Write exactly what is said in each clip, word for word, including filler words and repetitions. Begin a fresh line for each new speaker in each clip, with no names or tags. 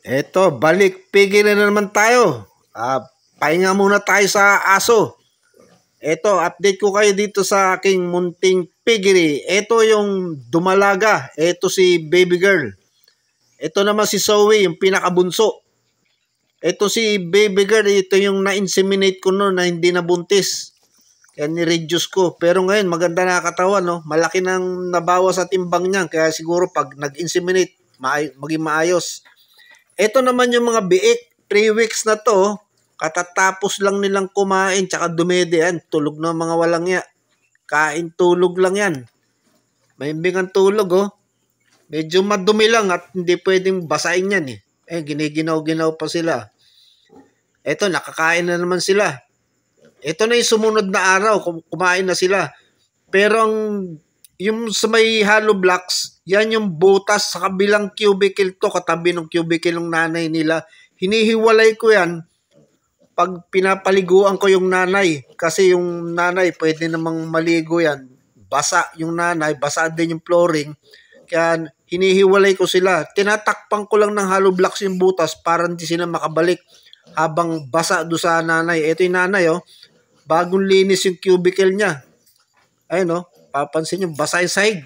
Eto, balik pigil na naman tayo. Ah, pahinga muna tayo sa aso. Eto, update ko kayo dito sa aking munting piggery. Eto yung dumalaga. Eto si baby girl. Eto naman si Zoe, yung pinakabunso. Eto si baby girl, ito yung na-inseminate ko noon na hindi nabuntis. Kaya ni-reduce ko. Pero ngayon, maganda na katawan, no? Malaki nang nabawas sa timbang niya. Kaya siguro pag nag-inseminate, maay- maging maayos. Ito naman yung mga biik. Three weeks na to. Katatapos lang nilang kumain tsaka dumede yan. Tulog na mga walang ya. Kain tulog lang yan. Mahimbing ang tulog oh. Medyo madumi lang at hindi pwedeng basahin yan eh. Eh, giniginaw-ginaw pa sila. Ito, nakakain na naman sila. Ito na yung sumunod na araw. Kumain na sila. Pero ang yung sa may hollow blocks, yan yung butas sa kabilang cubicle to, katabi ng cubicle ng nanay nila. Hinihiwalay ko yan pag pinapaliguan ko yung nanay. Kasi yung nanay, pwede namang maligo yan. Basa yung nanay, basa din yung flooring. Kaya hinihiwalay ko sila. Tinatakpan ko lang ng hollow blocks yung butas para hindi sila makabalik habang basa do sa nanay. Ito yung nanay oh. Bagong linis yung cubicle niya. Ayun oh. Papansin nyo, basa yung sahig.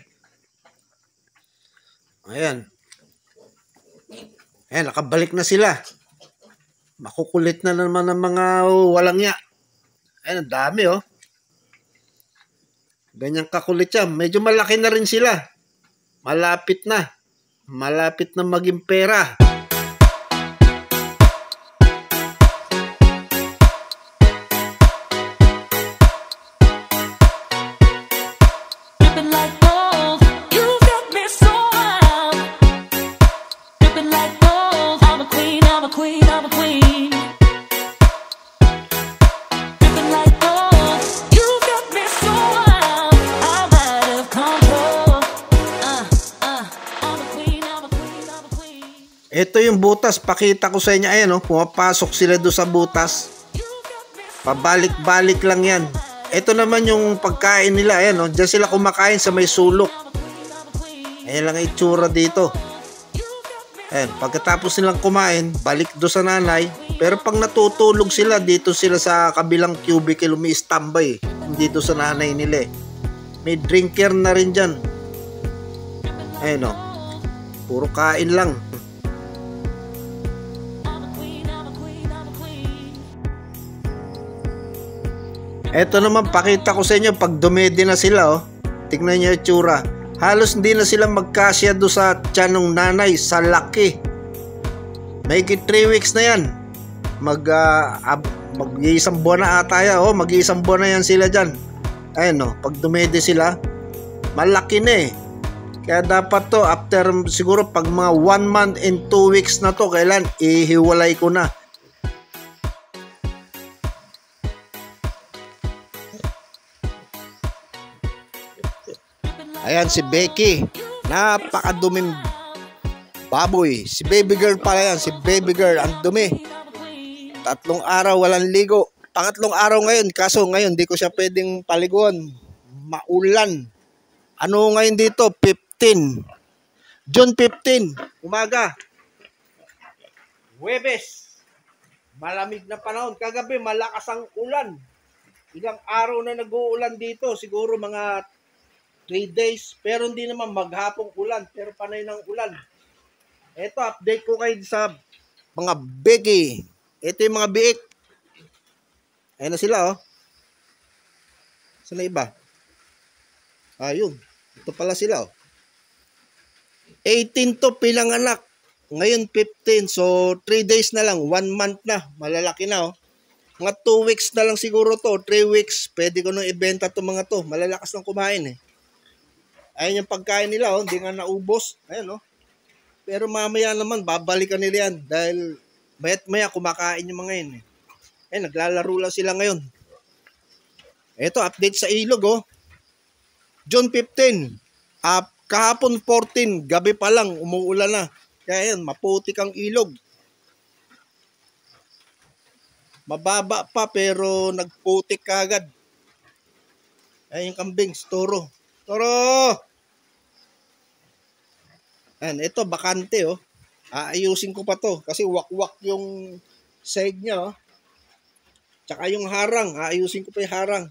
Ayan. Ayan, nakabalik na sila. Makukulit na naman ng mga oh, walang ya. Ayan, ang dami oh. Ganyang kakulit yan. Medyo malaki na rin sila. Malapit na. Malapit na maging pera. Ito yung butas, pakita ko sa inyo. Ayan, oh, pumapasok sila doon sa butas. Pabalik-balik lang yan. Ito naman yung pagkain nila. Ayan, oh, dyan sila kumakain sa may sulok. Ayan lang ang itsura dito. Ayan, pagkatapos nilang kumain, balik doon sa nanay. Pero pag natutulog sila, dito sila sa kabilang cubicle, umi-standby. Dito sa nanay nila. May drinker na rin dyan. Ayan, oh. Puro kain lang. Eto naman, pakita ko sa inyo pag dumede na sila oh. Tingnan niyo yung tsura. Halos hindi na sila magkasya do sa tiyan ng nanay sa laki. May three weeks na yan. Mag uh, mag-iisang buwan na ata yan oh. Mag-iisang buwan na yan sila dyan. Ayun oh, pag dumede sila, malaki na eh. Kaya dapat to after siguro pag mga one month and two weeks na to, kailan ihiwalay ko na. Ayan si Becky. Napakaduming baboy. Si baby girl pala yan. Si baby girl. Ang dumi. Tatlong araw walang ligo. Pangatlong araw ngayon. Kaso ngayon di ko siya pwedeng paliguan. Maulan. Ano ngayon dito? fifteen. June fifteen. Umaga. Huwebes. Malamig na panahon. Kagabi malakas ang ulan. Ilang araw na nag-uulan dito. Siguro mga three days, pero hindi naman maghapong ulan, pero panay ng ulan. Ito, update ko kayo sa mga Becky. Ito yung mga biik. Ayan na sila, oh. Saan na iba? Ayun. Ito pala sila, oh. eighteen to pinanganak. Ngayon, fifteen. So, three days na lang. one month na. Malalaki na, oh. Mga two weeks na lang siguro to. three weeks. Pwede ko nang ibenta to mga to. Malalakas ng kumain, eh. Ayan yung pagkain nila, oh. Hindi nga naubos. Ayan, oh. Pero mamaya naman, babalikan nila yan. Dahil mayat maya kumakain yung mga yun, eh. Ayan, naglalaro lang sila ngayon. Ito, update sa ilog, oh. June fifteen. Uh, kahapon fourteen. Gabi pa lang, umuulan na. Kaya yan, maputik ang ilog. Mababa pa, pero nagputik kagad. Ayan yung kambing, Toro. Toro! Ayan, ito, bakante, oh. Aayusin ko pa to kasi wakwak yung side niya. Oh. Tsaka yung harang. Aayusin ko pa yung harang.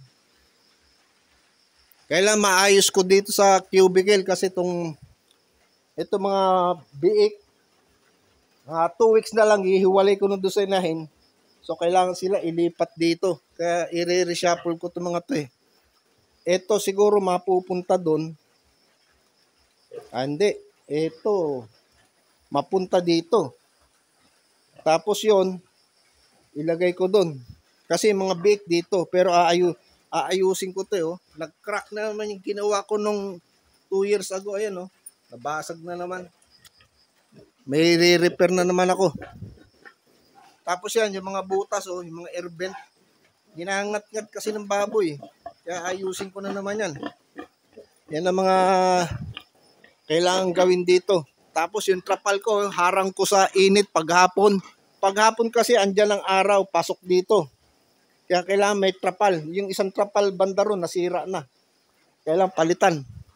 Kailan maayos ko dito sa cubicle kasi itong ito mga biik. Uh, two weeks na lang ihiwalay ko nung doon sa inahin. So kailangan sila ilipat dito. Kaya i-reshuffle ko itong mga to eh. Ito siguro mapupunta doon. Ah, hindi. Ito mapunta dito. Tapos yon ilagay ko doon. Kasi mga bake dito. Pero aayu, aayusin ko to eh. Oh. Nag-crack na naman yung ginawa ko nung two years ago. Ayan oh. Nabasag na naman. May re-repair na naman ako. Tapos yan, yung mga butas oh. Yung mga air vent. Ginangat-ngat kasi ng baboy. Kaya ayusin ko na naman yan. Yan ang mga kailangan gawin dito. Tapos yung trapal ko, harang ko sa init paghapon. Paghapon kasi andyan ang araw, pasok dito. Kaya kailangan may trapal. Yung isang trapal banda ron, nasira na. Kailangan palitan.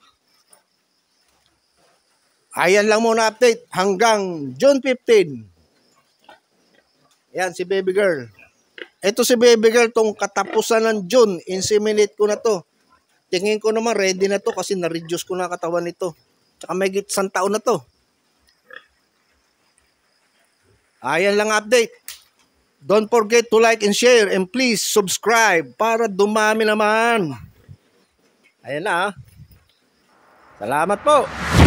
Ayan lang muna update hanggang June fifteenth. Yan si baby girl. Ito si baby girl, tong katapusan ng June, inseminate ko na to. Tingin ko naman ready na to kasi na-reduce ko na katawan nito. Tsaka may isang taon na to. Ayan lang update. Don't forget to like and share and please subscribe para dumami naman. Ayan na. Salamat po.